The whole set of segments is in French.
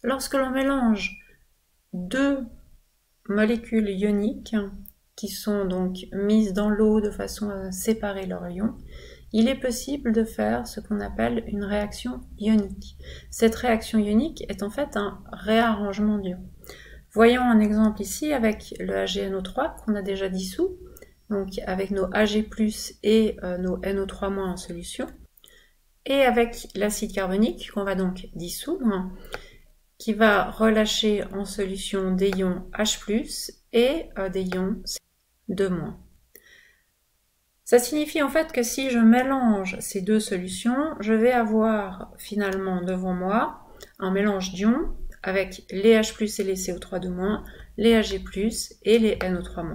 Lorsque l'on mélange deux molécules ioniques qui sont donc mises dans l'eau de façon à séparer leurs ions, il est possible de faire ce qu'on appelle une réaction ionique. Cette réaction ionique est en fait un réarrangement d'ions. Voyons un exemple ici avec le AgNO3 qu'on a déjà dissous, donc avec nos Ag+, et nos NO3- en solution, et avec l'acide carbonique qu'on va donc dissoudre, qui va relâcher en solution des ions H+, et des ions CO2-. Ça signifie en fait que si je mélange ces deux solutions, je vais avoir finalement devant moi un mélange d'ions avec les H+, et les CO3-, les Ag+, et les NO3-.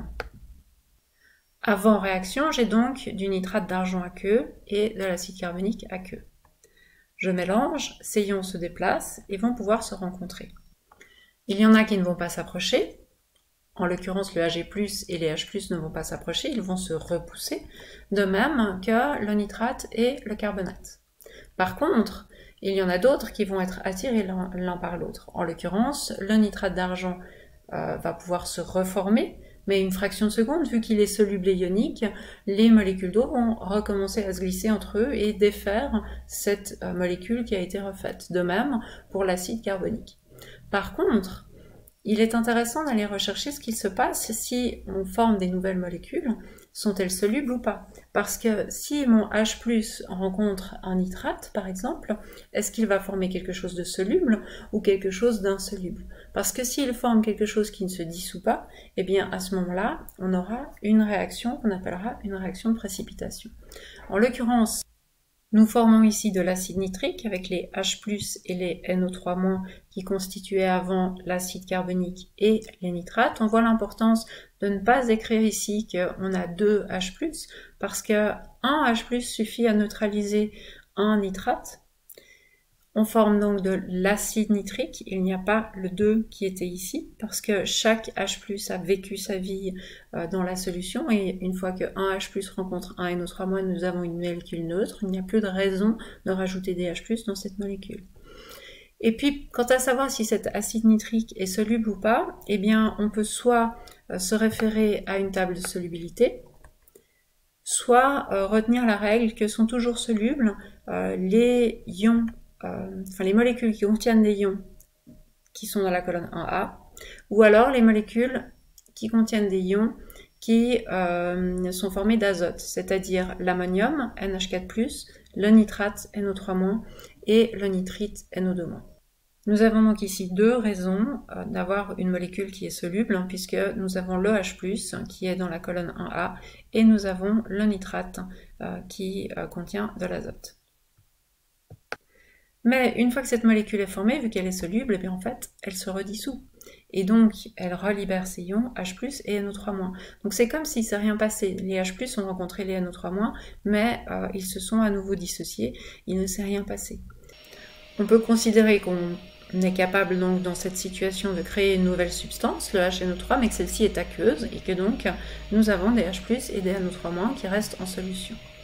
Avant réaction, j'ai donc du nitrate d'argent aqueux et de l'acide carbonique aqueux. Je mélange, ces ions se déplacent et vont pouvoir se rencontrer. Il y en a qui ne vont pas s'approcher. En l'occurrence, le Ag+, et les H+, ne vont pas s'approcher, ils vont se repousser, de même que le nitrate et le carbonate. Par contre, il y en a d'autres qui vont être attirés l'un par l'autre. En l'occurrence, le nitrate d'argent va pouvoir se reformer, mais une fraction de seconde, vu qu'il est soluble et ionique, les molécules d'eau vont recommencer à se glisser entre eux et défaire cette molécule qui a été refaite. De même pour l'acide carbonique. Par contre, il est intéressant d'aller rechercher ce qu'il se passe si on forme des nouvelles molécules, sont-elles solubles ou pas? Parce que si mon H+ rencontre un nitrate, par exemple, est-ce qu'il va former quelque chose de soluble ou quelque chose d'insoluble? Parce que s'il forme quelque chose qui ne se dissout pas, eh bien à ce moment-là, on aura une réaction qu'on appellera une réaction de précipitation. En l'occurrence, nous formons ici de l'acide nitrique avec les H+ et les NO3- qui constituaient avant l'acide carbonique et les nitrates. On voit l'importance de ne pas écrire ici qu'on a deux H+, parce qu'un H+ suffit à neutraliser un nitrate. On forme donc de l'acide nitrique, il n'y a pas le 2 qui était ici, parce que chaque H+ a vécu sa vie dans la solution, et une fois qu'un H+ rencontre un NO3-, nous avons une molécule neutre, il n'y a plus de raison de rajouter des H+ dans cette molécule. Et puis, quant à savoir si cet acide nitrique est soluble ou pas, eh bien, on peut soit se référer à une table de solubilité, soit retenir la règle que sont toujours solubles les ions, les molécules qui contiennent des ions qui sont dans la colonne 1A, ou alors les molécules qui contiennent des ions qui sont formés d'azote, c'est-à-dire l'ammonium, NH4+, le nitrate, NO3-, et le nitrite, NO2-. Nous avons donc ici deux raisons d'avoir une molécule qui est soluble, puisque nous avons le H+, qui est dans la colonne 1A, et nous avons le nitrate qui contient de l'azote. Mais une fois que cette molécule est formée, vu qu'elle est soluble, eh bien en fait, elle se redissout. Et donc, elle relibère ses ions H+, et NO3-. Donc c'est comme si ça rien passé. Les H+ ont rencontré les NO3-, mais ils se sont à nouveau dissociés, il ne s'est rien passé. On peut considérer qu'on est capable donc dans cette situation de créer une nouvelle substance, le HNO3, mais que celle-ci est aqueuse, et que donc nous avons des H+, et des NO3- qui restent en solution.